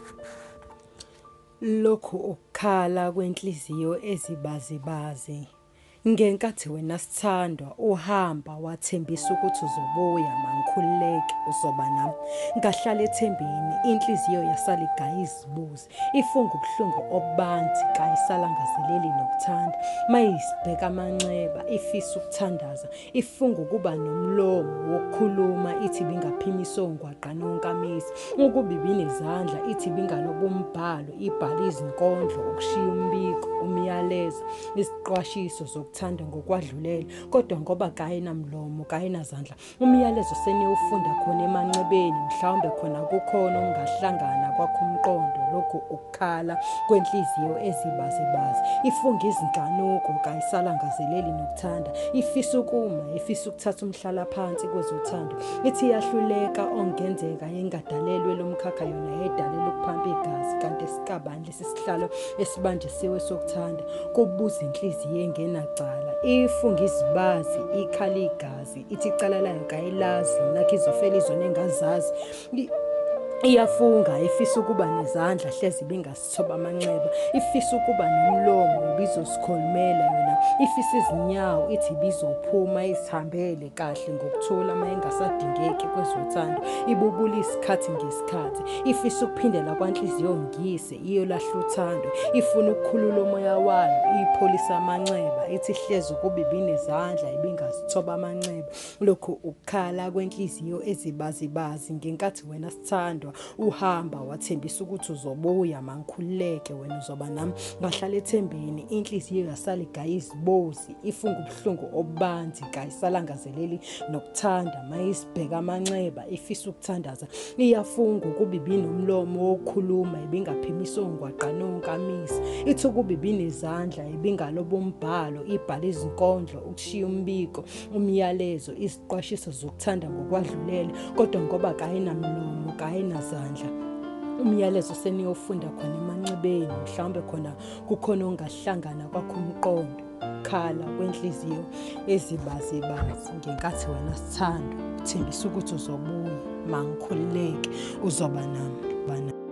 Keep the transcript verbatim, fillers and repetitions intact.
Lokhu ukukhala kwenhliziyo ezibazibazi ngenkathi wena Sithandwa uhamba wathembisa ukuthi uzobuya mangikhululeke uzoba nami. Ngahlala ethembeni inhliziyo yasala igaya izibuzi, ifunga ubuhlungu obanzi kayisalangazeleli nokuthanda. Mayisibheka amanxeba ifisa ukuthandaza, ifunga ukuba nomlomo wokukhuluma ithi bingaphimisa ongwaqa nonkamisa. Ukuba ibinezandla ithi bingaloba umbhalo ibhala izinkondlo ukushiya umbiko umyalezo isiqwashiso zokuthanda ngokwadlulele. Kodwa ngoba kayinamlomo kayinazandla umyalezo seniyofunda khona emanxebeni, mhlawumbe khona kukhona okungahlangana kwakho umqondo. Lokhu ukukhala kwenhliziyo ezibazibazi ifunga izinkanuko kayisalangazeleli nokuthanda. Ifisa ukuma ifisa ukuthatha umhlala phansi kwezothando, ithi yahluleka ongenzeka yengadalelwe lomkhakha yona yedalelwe ukuphampa igazi. Kanti esikabani lesi sihlalo esibanjisiwe sokuthanda kubuza inhliziyo engenacala, ifunga izibazi ikhala igazi ithi icala layo kayilazi nakho izofela izona engazazi. Iyafunga ifisa ukuba nezandla hlezi bingasithoba amanxeba, ifisa ukuba nomlomo ibizosikhulumela yona, ifisa izinyawo ithi bizophuma izihambele kahle ngokuthula mayengasadingeki kwezothando. Ibubula isikhathi ngesikhathi ifisa ukuphindela kwanhliziyo ngiyise iyolahla uthando, ifuna ukukhulula umoya wayo ipholisa amanxeba ithi hlezi ukuba ibinezandla ibingazithoba amanxeba. Lokhu ukukhala kwenhliziyo ezibazibazi ngenkathi wena Sithandwa uhamba wathembisa ukuthi uzobuya mangikhululeke wena uzoba nami. Ngahlala ethembeni inhliziyo yasala igaya izibozi, ifunga ubuhlungu obanzi kayisalangazeleli nokuthanda. Mayisibheka amanxeba ifisa ukuthandaza, iyafunga ukuba ibinomlomo wokukhuluma ibingaphimisa ongwaqa nonkamisa. Ithi ukuba ibinezandla ibingaloba umbhalo ibhala izinkondlo ukushiya umbiko umyalezo isiqwashiso zokuthanda ngokwadlulele. Kodwa ngoba kayinamlomo kayinazandla umyalezo seniyofunda khona emanxebeni, mhlawumbe khona kukhona ongahlangana kwakho umqondo. Khala kwenhliziyo ezibazibazi ngenkathi wena Sithandwa uthembisa ukuthi uzobuya mangikhululeke uzoba nami.